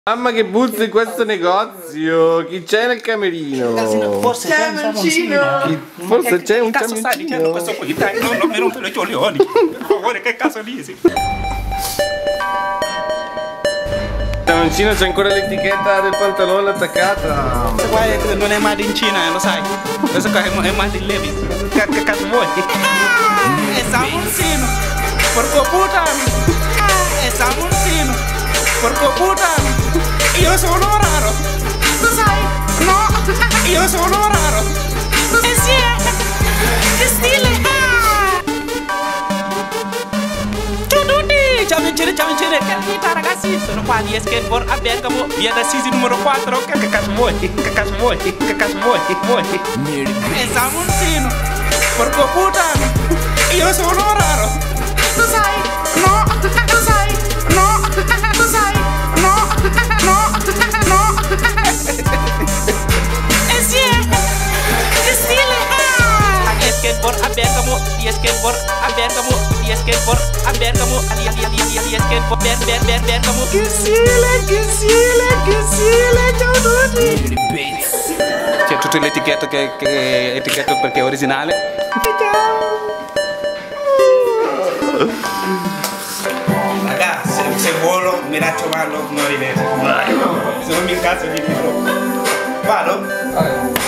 Mamma che buzza in questo negozio. Chi c'è nel camerino? Forse c'è un camioncino. Forse c'è un camioncino. Stai dicendo questo qui? Dai, non mi rompere i coglioni. Per favore, che cazzo dici? Il camioncino c'è ancora l'etichetta del pantalone attaccata. Questo qua non è made in Cina, lo sai. Questo qua è made in Levi's. Che cazzo vuoi? È Samunsino. Porco puttana. È Samunsino. Porco puttana. Io sono raro. Lo sai? No. Io sono raro. Sì. Che stile. Ciao tutti. Ciao vincere. Che ragazzi, sono qua di skateboard a Bergamo, via da Sisi numero 4. Che cazzo vuoi? Che cazzo vuoi? È Samunsino. Porco puttana. Io sono raro. Lo sai? No. Lo sai? No. Lo sai? No. Sì. Che stile. Di skateboard a Bergamo, di skateboard a Bergamo, di skateboard a Bergamo, di skateboard Bergamo. Che stile, ciao tutti. C'è tutte le etichette che etichetta perché è originale. Ragazzi, se volo mi raccomando non ridete. Se non mi incazzo di libro. Vado?